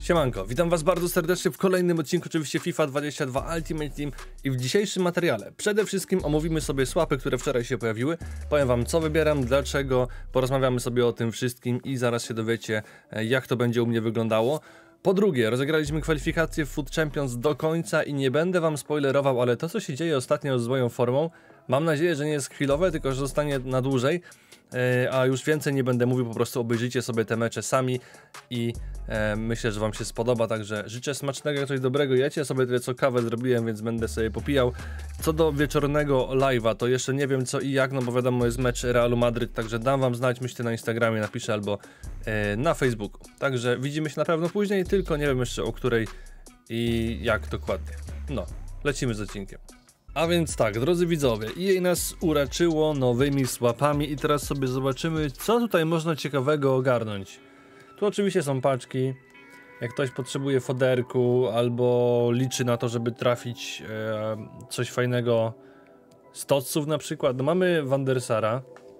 Siemanko, witam was bardzo serdecznie w kolejnym odcinku oczywiście FIFA 22 Ultimate Team i w dzisiejszym materiale przede wszystkim omówimy sobie swapy, które wczoraj się pojawiły, powiem wam co wybieram, dlaczego, porozmawiamy sobie o tym wszystkim i zaraz się dowiecie jak to będzie u mnie wyglądało. Po drugie, rozegraliśmy kwalifikacje w Foot Champions do końca i nie będę wam spoilerował, ale to co się dzieje ostatnio z moją formą, mam nadzieję, że nie jest chwilowe, tylko że zostanie na dłużej. A już więcej nie będę mówił, po prostu obejrzyjcie sobie te mecze sami i myślę, że wam się spodoba, także życzę smacznego, coś dobrego jecie, ja sobie tyle co kawę zrobiłem, więc będę sobie popijał. Co do wieczornego live'a, to jeszcze nie wiem co i jak, no bo wiadomo jest mecz Realu Madryt, także dam wam znać, myślę na Instagramie, napiszę albo na Facebooku. Także widzimy się na pewno później, tylko nie wiem jeszcze o której i jak dokładnie. No, lecimy z odcinkiem. A więc tak, drodzy widzowie, EA nas uraczyło nowymi swapami i teraz sobie zobaczymy, co tutaj można ciekawego ogarnąć. Tu oczywiście są paczki, jak ktoś potrzebuje foderku albo liczy na to, żeby trafić coś fajnego z totsów na przykład. No mamy Van der Sara,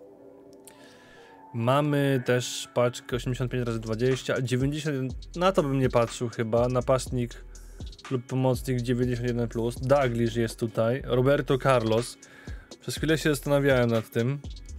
mamy też paczkę 85×20, 90, na to bym nie patrzył chyba, napastnik lub pomocnik 91+, Dalglish jest tutaj, Roberto Carlos, przez chwilę się zastanawiałem nad tym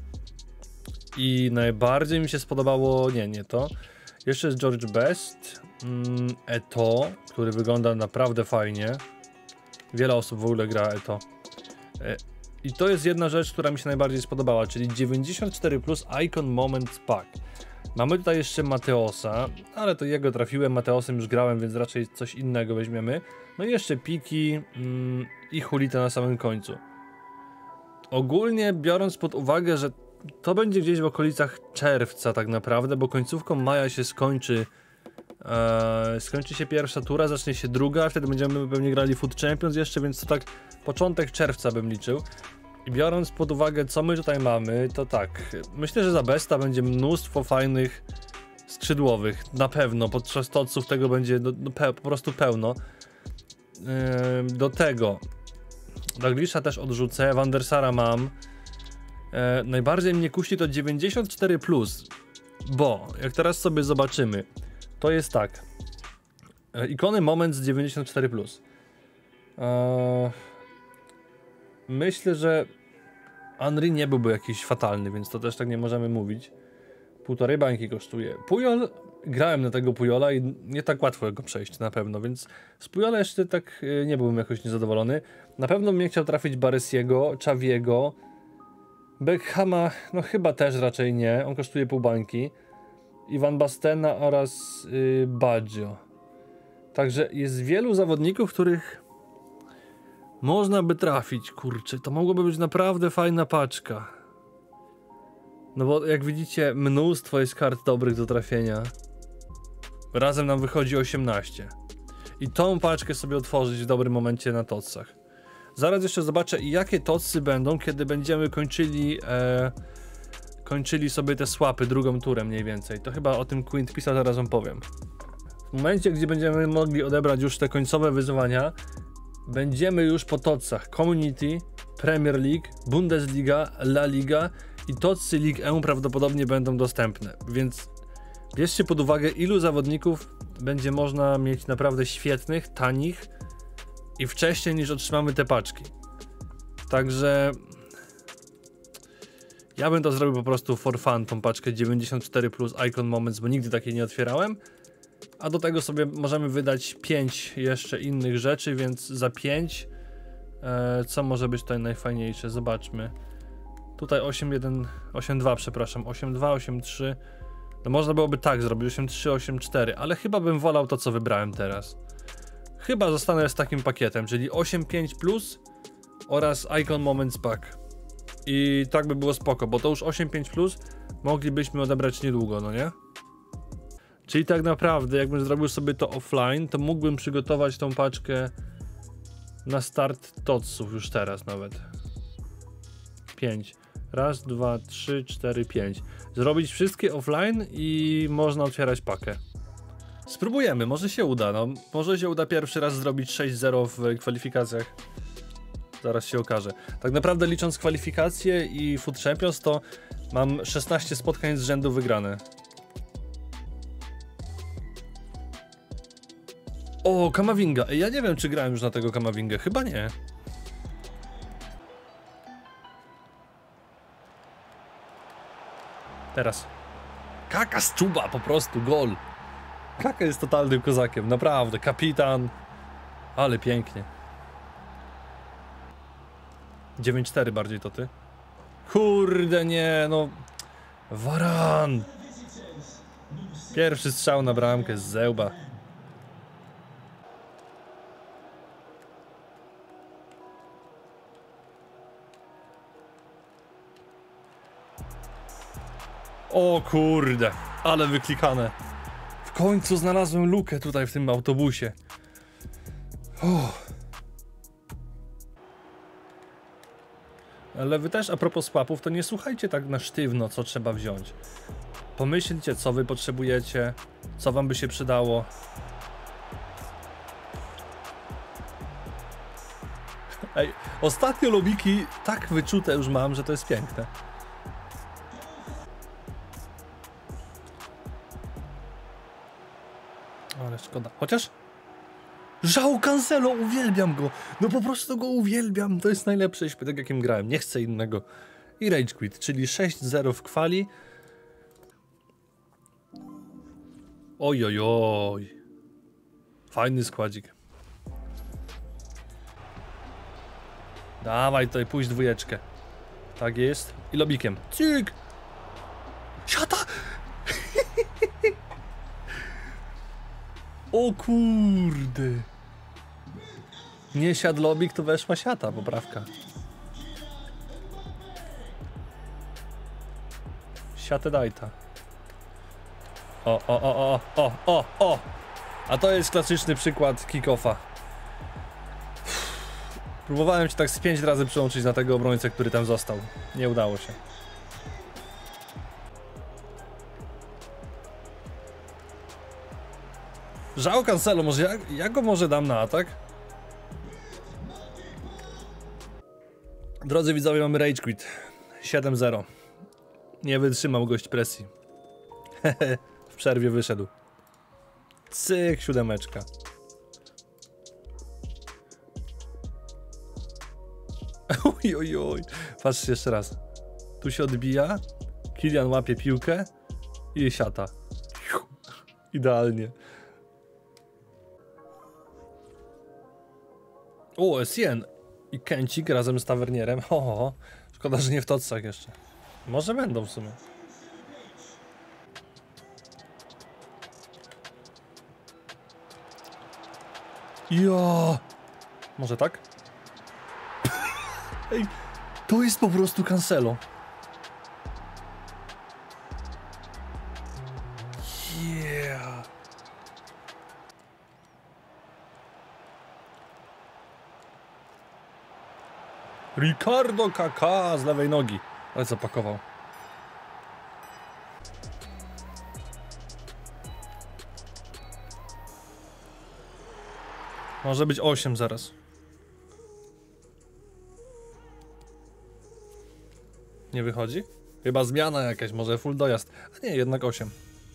i najbardziej mi się spodobało, nie to, jeszcze jest George Best, Eto'o, który wygląda naprawdę fajnie, wiele osób w ogóle gra Eto'o i to jest jedna rzecz, która mi się najbardziej spodobała, czyli 94+ Icon Moments Pack. Mamy tutaj jeszcze Mateosa, ale to jego trafiłem, Mateosem już grałem, więc raczej coś innego weźmiemy. No i jeszcze Piki i Hulita na samym końcu. Ogólnie biorąc pod uwagę, że to będzie gdzieś w okolicach czerwca tak naprawdę, bo końcówką maja się skończy się pierwsza tura, zacznie się druga, wtedy będziemy pewnie grali Foot Champions jeszcze, więc to tak początek czerwca bym liczył. I biorąc pod uwagę co my tutaj mamy, to tak, myślę, że za Besta będzie mnóstwo fajnych skrzydłowych, na pewno, podczas totsów tego będzie po prostu pełno. Do tego Dalglisha też odrzucę, Van der Sara mam. Najbardziej mnie kusi to 94+, bo jak teraz sobie zobaczymy, to jest tak, ikony Moments 94+. Myślę, że Henry nie byłby jakiś fatalny, więc to też tak nie możemy mówić. 1,5 bańki kosztuje. Puyol, grałem na tego Puyola i nie tak łatwo go przejść na pewno, więc z Puyola jeszcze tak nie byłbym jakoś niezadowolony. Na pewno bym nie chciał trafić Baresiego, Xaviego, Beckhama, no chyba też raczej nie, on kosztuje 0,5 bańki. I Van Bastena oraz Baggio. Także jest wielu zawodników, których można by trafić, kurczę, to mogłoby być naprawdę fajna paczka. No bo jak widzicie, mnóstwo jest kart dobrych do trafienia. Razem nam wychodzi 18. I tą paczkę sobie otworzyć w dobrym momencie na totsach. Zaraz jeszcze zobaczę jakie totsy będą, kiedy będziemy kończyli sobie te swapy drugą turę mniej więcej. To chyba o tym Quint pisał, zaraz wam powiem. W momencie, gdzie będziemy mogli odebrać już te końcowe wyzwania, będziemy już po totsach Community, Premier League, Bundesliga, La Liga i totsy Ligue 1 prawdopodobnie będą dostępne, więc bierzcie pod uwagę ilu zawodników będzie można mieć naprawdę świetnych, tanich i wcześniej niż otrzymamy te paczki. Także ja bym to zrobił po prostu for fun, tą paczkę 94+ Icon Moments, bo nigdy takiej nie otwierałem. A do tego sobie możemy wydać 5 jeszcze innych rzeczy, więc za 5 co może być tutaj najfajniejsze? Zobaczmy. Tutaj 8.2, przepraszam, 8.2, 8.3. No można byłoby tak zrobić, 8.3, 8.4, ale chyba bym wolał to co wybrałem teraz. Chyba zostanę z takim pakietem, czyli 8.5+ oraz Icon Moments Pack. I tak by było spoko, bo to już 8.5+ moglibyśmy odebrać niedługo, no nie? Czyli tak naprawdę, jakbym zrobił sobie to offline, to mógłbym przygotować tą paczkę na start totsów już teraz nawet. 5. Raz, 2, 3, 4, 5. Zrobić wszystkie offline i można otwierać pakę. Spróbujemy, może się uda, no. Może się uda pierwszy raz zrobić 6-0 w kwalifikacjach. Zaraz się okaże. Tak naprawdę licząc kwalifikacje i Foot Champions, to mam 16 spotkań z rzędu wygrane. O, Kamavinga. Ja nie wiem, czy grałem już na tego Kamavingę. Chyba nie. Teraz. Kaka z czuba, po prostu, gol. Kaka jest totalnym kozakiem, naprawdę, kapitan. Ale pięknie. 9-4 bardziej to ty. Kurde, nie, no. Varan. Pierwszy strzał na bramkę z zełba. O kurde, ale wyklikane. W końcu znalazłem lukę tutaj w tym autobusie. Ale wy też, a propos swapów, to nie słuchajcie tak na sztywno, co trzeba wziąć. Pomyślcie, co wy potrzebujecie, co wam by się przydało. Ej, ostatnio lobiki tak wyczute już mam, że to jest piękne. Ale szkoda. Chociaż João Cancelo, uwielbiam go. No po prostu go uwielbiam. To jest najlepszy śpietek, jakim grałem. Nie chcę innego. I Rage Quit, czyli 6-0 w kwali. Oj, oj, oj. Fajny składzik. Dawaj tutaj, pójść dwójeczkę. Tak jest. I lobikiem. Cyk! Siata! O kurde. Nie siadł lobik, to weszła siata, poprawka. Siatę dajta. O. A to jest klasyczny przykład kick-offa. Próbowałem się tak z 5 razy przyłączyć na tego obrońcę, który tam został. Nie udało się. João Cancelo, może ja go może dam na atak? Drodzy widzowie, mamy Rage Quit 7-0. Nie wytrzymał gość presji. W przerwie wyszedł. Cyk, 7. Oj. Patrzcie jeszcze raz. Tu się odbija. Kylian łapie piłkę i siata. Idealnie. O, Essien i Kęcik razem z Tavernierem. Szkoda, że nie w tocach jeszcze. Może będą w sumie. Ja. Może tak? Ej, to jest po prostu Cancelo. Yeah. Ricardo Kaká z lewej nogi. Ale zapakował. Może być 8 zaraz. Nie wychodzi? Chyba zmiana jakaś, może full dojazd. A nie, jednak 8.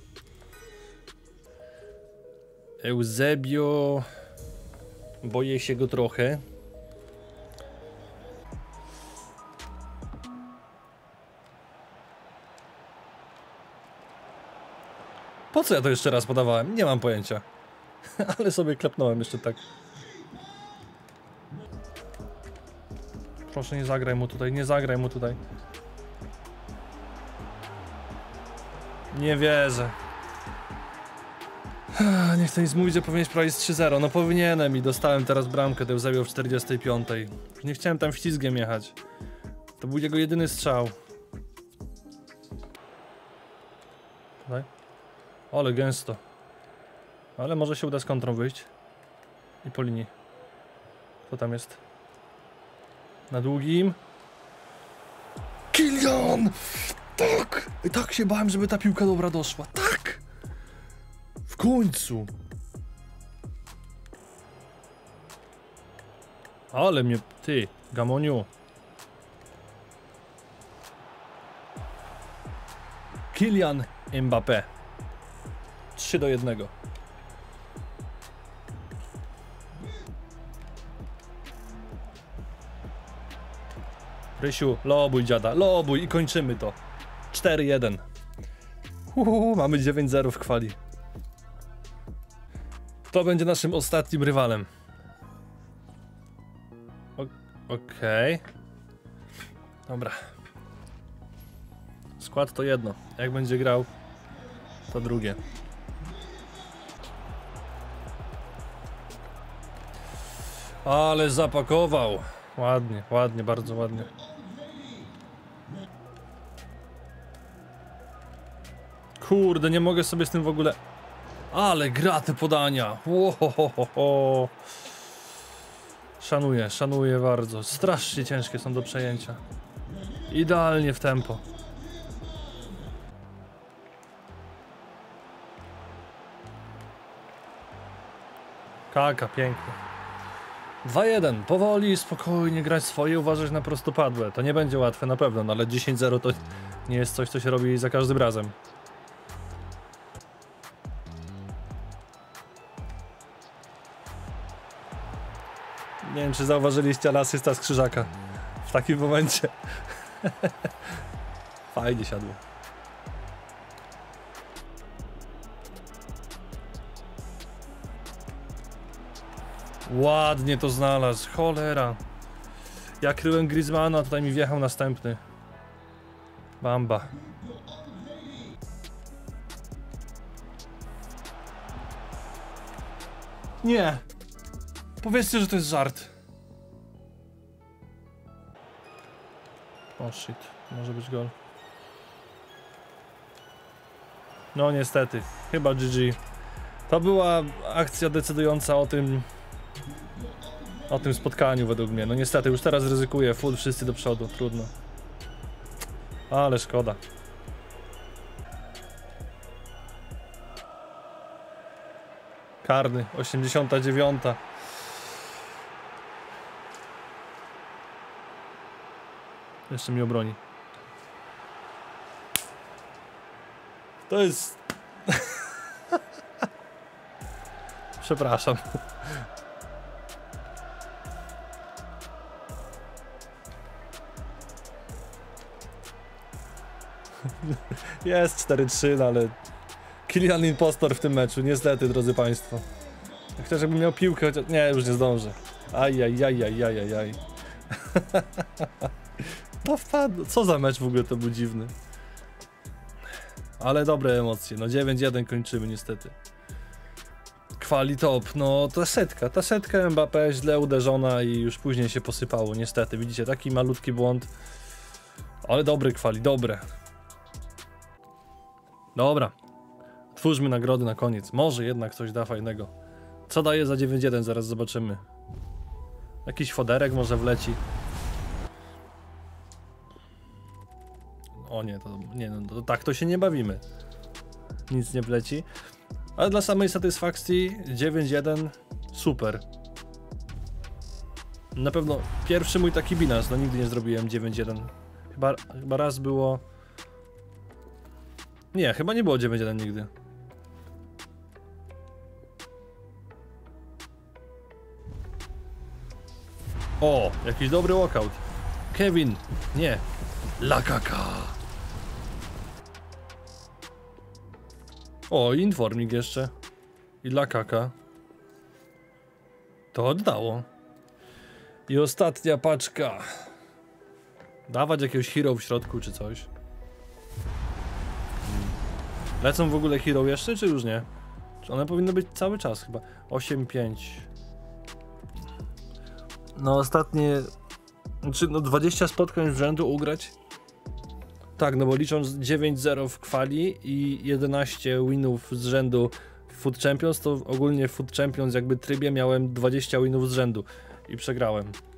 Eusebio. Boję się go trochę. Po co ja to jeszcze raz podawałem? Nie mam pojęcia. Ale sobie klepnąłem jeszcze tak. Proszę, nie zagraj mu tutaj, nie zagraj mu tutaj. Nie wierzę. Nie chcę nic mówić, że powinieneś prowadzić 3-0. No powinienem i dostałem teraz bramkę, to Eusebio w 45. Nie chciałem tam ślizgiem jechać. To był jego jedyny strzał. Daj. Ale gęsto. Ale może się uda z kontrą wyjść. I po linii. Kto tam jest? Na długim. Kylian! Tak! I tak się bałem, żeby ta piłka dobra doszła. Tak! W końcu! Ale mnie... Ty, Gamoniu. Kylian Mbappé. 3-1. Rysiu, lobuj dziada, lobuj i kończymy to. 4-1. Mamy 9-0 w kwali. To będzie naszym ostatnim rywalem. Okej. Dobra. Skład to jedno. Jak będzie grał, to drugie. Ale zapakował. Ładnie, ładnie, bardzo ładnie. Kurde, nie mogę sobie z tym w ogóle... Ale gra te podania. Łohohoho. Szanuję, szanuję bardzo. Strasznie ciężkie są do przejęcia. Idealnie w tempo. Kaka, pięknie. 2-1, powoli, spokojnie grać swoje, uważać na prostopadłe. To nie będzie łatwe na pewno, no ale 10-0 to nie jest coś, co się robi za każdym razem. Nie wiem, czy zauważyliście, ale asysta z Krzyżaka w takim momencie. Fajnie siadło. Ładnie to znalazł, cholera. Ja kryłem Griezmana, tutaj mi wjechał następny. Bamba. Nie. Powiedzcie, że to jest żart. O shit, może być gol. No niestety, chyba GG. To była akcja decydująca o tym spotkaniu według mnie. No niestety, już teraz ryzykuję, full wszyscy do przodu, trudno. Ale szkoda. Karny, 89. Jeszcze mi obroni. To jest... Przepraszam. Jest 4-3, no ale... Kylian impostor w tym meczu, niestety, drodzy państwo. Chociaż jakbym miał piłkę, chociaż... Nie, już nie zdążę. Ajajajajajajaj. No wpadł. Co za mecz w ogóle, to był dziwny. Ale dobre emocje. No 9-1 kończymy niestety. Kwali top. No ta setka Mbappé źle uderzona i już później się posypało niestety. Widzicie, taki malutki błąd. Ale dobre kwali, dobre. Dobra. Twórzmy nagrody na koniec. Może jednak coś da fajnego. Co daje za 9-1? Zaraz zobaczymy. Jakiś foderek może wleci. O nie, to nie, no to tak to się nie bawimy. Nic nie wleci. Ale dla samej satysfakcji 9-1 super. Na pewno pierwszy mój taki bilans, no nigdy nie zrobiłem 9-1. Chyba raz było... Nie, chyba nie było 9-1 nigdy. O, jakiś dobry walkout. Kevin, nie. Lakaka. O, informik jeszcze. I Lakaka. To oddało. I ostatnia paczka. Dawać jakiegoś hero w środku czy coś. Lecą w ogóle hero jeszcze, czy już nie? Czy one powinny być cały czas chyba. 8-5. No ostatnie... Znaczy no 20 spotkań z rzędu ugrać? Tak, no bo licząc 9-0 w kwali i 11 winów z rzędu w Food Champions, to ogólnie w Food Champions jakby trybie miałem 20 winów z rzędu i przegrałem.